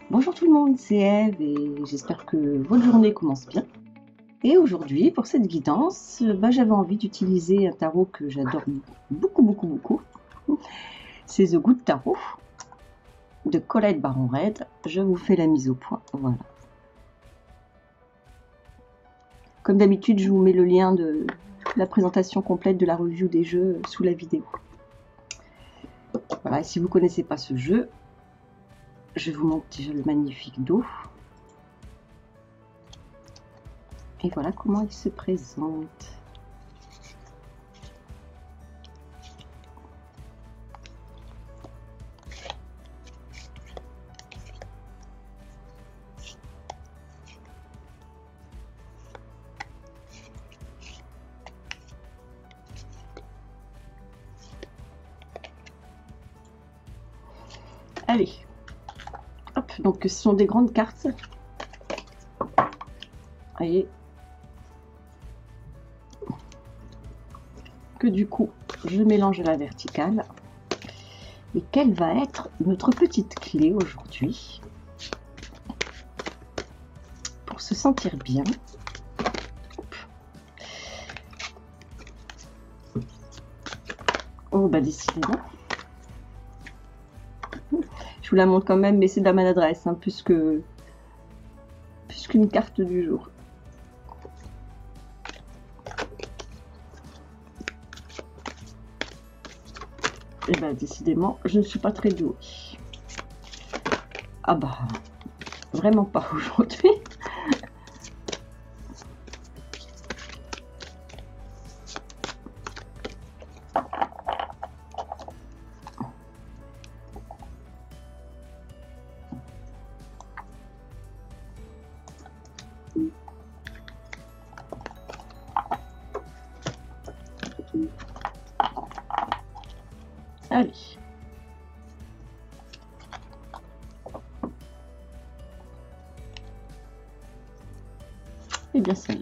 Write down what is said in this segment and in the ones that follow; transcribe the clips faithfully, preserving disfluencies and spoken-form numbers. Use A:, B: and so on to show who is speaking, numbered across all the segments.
A: Bonjour tout le monde, c'est Eve et j'espère que votre journée commence bien. Et aujourd'hui, pour cette guidance, bah, j'avais envie d'utiliser un tarot que j'adore beaucoup, beaucoup, beaucoup. C'est The Good Tarot de Colette Baron-Reid. Je vous fais la mise au point, voilà. Comme d'habitude, je vous mets le lien de la présentation complète de la review des jeux sous la vidéo. Voilà, et si vous ne connaissez pas ce jeu, je vous montre déjà le magnifique dos. Et voilà comment il se présente. Allez. Hop, donc ce sont des grandes cartes. Voyez. Que du coup, je mélange à la verticale. Et quelle va être notre petite clé aujourd'hui pour se sentir bien? Oh, bah décidément. Je vous la montre quand même, mais c'est de la maladresse, hein, plus que plus qu'une carte du jour. Et bien, décidément, je ne suis pas très douée. Ah bah, vraiment pas aujourd'hui. Allez. Et bien celle-là.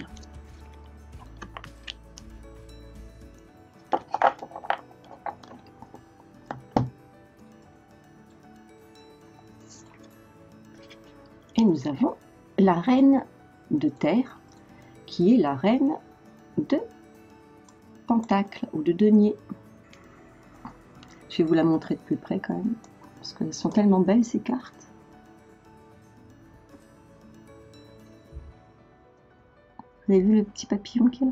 A: Et nous avons la reine de terre, qui est la reine de pentacle ou de denier. Je vais vous la montrer de plus près quand même, parce qu'elles sont tellement belles ces cartes. Vous avez vu le petit papillon qui est là?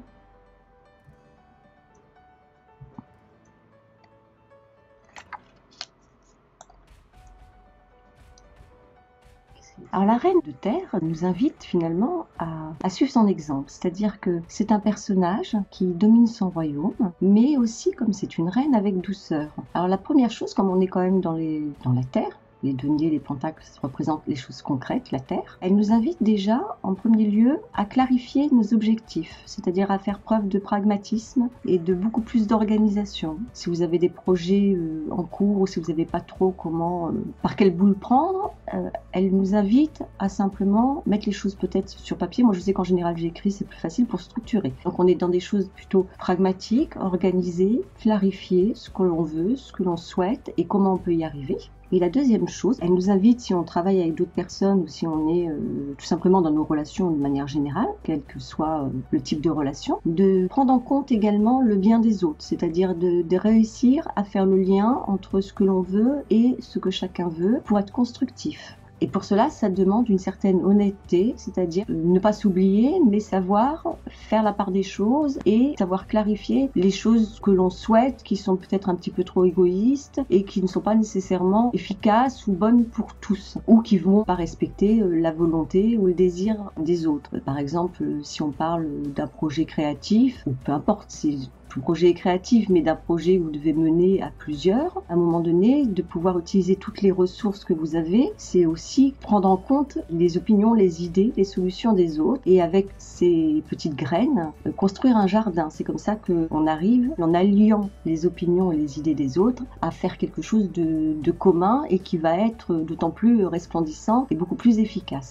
A: Alors la reine de terre nous invite finalement à, à suivre son exemple, c'est-à-dire que c'est un personnage qui domine son royaume, mais aussi comme c'est une reine avec douceur. Alors la première chose, comme on est quand même dans, les, dans la terre, les deniers, les pentacles représentent les choses concrètes, la terre, elle nous invite déjà en premier lieu à clarifier nos objectifs, c'est-à-dire à faire preuve de pragmatisme et de beaucoup plus d'organisation. Si vous avez des projets euh, en cours ou si vous n'avez pas trop comment, euh, par quelle boule prendre, euh, elle nous invite à simplement mettre les choses peut-être sur papier. Moi je sais qu'en général j'écris, c'est plus facile pour structurer. Donc on est dans des choses plutôt pragmatiques, organisées, clarifier ce que l'on veut, ce que l'on souhaite et comment on peut y arriver. Et la deuxième chose, elle nous invite, si on travaille avec d'autres personnes ou si on est euh, tout simplement dans nos relations de manière générale, quel que soit euh, le type de relation, de prendre en compte également le bien des autres, c'est-à-dire de, de réussir à faire le lien entre ce que l'on veut et ce que chacun veut pour être constructif. Et pour cela, ça demande une certaine honnêteté, c'est-à-dire ne pas s'oublier, mais savoir faire la part des choses et savoir clarifier les choses que l'on souhaite, qui sont peut-être un petit peu trop égoïstes et qui ne sont pas nécessairement efficaces ou bonnes pour tous, ou qui vont pas respecter la volonté ou le désir des autres. Par exemple, si on parle d'un projet créatif, ou peu importe, si le projet est créatif, mais d'un projet que vous devez mener à plusieurs, à un moment donné, de pouvoir utiliser toutes les ressources que vous avez, c'est aussi prendre en compte les opinions, les idées, les solutions des autres, et avec ces petites graines, construire un jardin. C'est comme ça qu'on arrive, en alliant les opinions et les idées des autres, à faire quelque chose de, de commun et qui va être d'autant plus resplendissant et beaucoup plus efficace.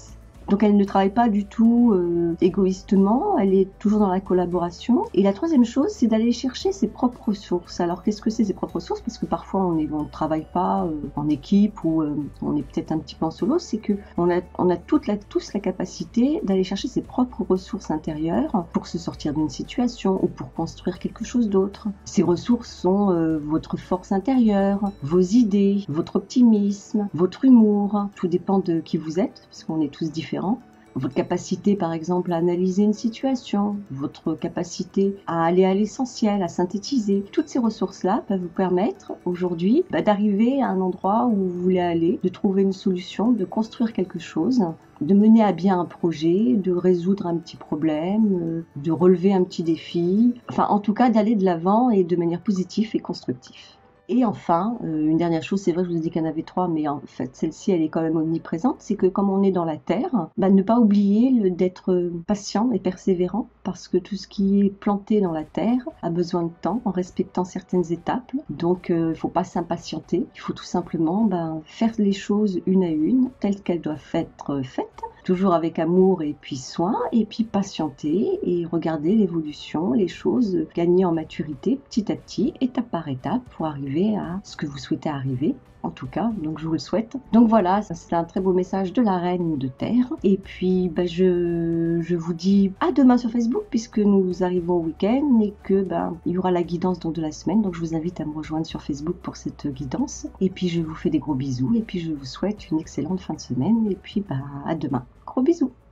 A: Donc elle ne travaille pas du tout euh, égoïstement, elle est toujours dans la collaboration. Et la troisième chose, c'est d'aller chercher ses propres ressources. Alors qu'est-ce que c'est ses propres ressources? Parce que parfois on est, on ne travaille pas euh, en équipe ou euh, on est peut-être un petit peu en solo. C'est que on a, on a toute la, tous la capacité d'aller chercher ses propres ressources intérieures pour se sortir d'une situation ou pour construire quelque chose d'autre. Ces ressources sont euh, votre force intérieure, vos idées, votre optimisme, votre humour. Tout dépend de qui vous êtes, parce qu'on est tous différents. Votre capacité, par exemple, à analyser une situation, votre capacité à aller à l'essentiel, à synthétiser. Toutes ces ressources-là peuvent vous permettre aujourd'hui bah, d'arriver à un endroit où vous voulez aller, de trouver une solution, de construire quelque chose, de mener à bien un projet, de résoudre un petit problème, de relever un petit défi. Enfin, en tout cas, d'aller de l'avant et de manière positive et constructive. Et enfin, euh, une dernière chose, c'est vrai que je vous ai dit qu'il y en avait trois, mais en fait celle-ci elle est quand même omniprésente, c'est que comme on est dans la terre, bah, ne pas oublier le, d'être patient et persévérant, parce que tout ce qui est planté dans la terre a besoin de temps, en respectant certaines étapes. Donc il euh, ne faut pas s'impatienter, il faut tout simplement bah, faire les choses une à une, telles qu'elles doivent être faites, toujours avec amour et puis soin, et puis patienter et regarder l'évolution, les choses gagner en maturité petit à petit, étape par étape, pour arriver à ce que vous souhaitez arriver. En tout cas, donc je vous le souhaite. Donc voilà, ça c'est un très beau message de la Reine de Terre. Et puis bah, je, je vous dis à demain sur Facebook, puisque nous arrivons au week-end et que bah, il y aura la guidance donc, de la semaine. Donc je vous invite à me rejoindre sur Facebook pour cette guidance. Et puis je vous fais des gros bisous et puis je vous souhaite une excellente fin de semaine. Et puis bah, à demain. Gros bisous.